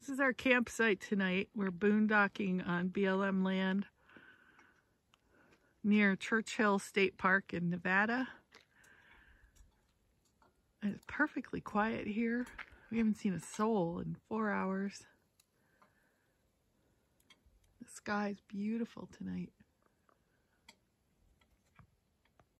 This is our campsite tonight. We're boondocking on BLM land near Churchill State Park in Nevada. And it's perfectly quiet here. We haven't seen a soul in 4 hours. The sky's beautiful tonight.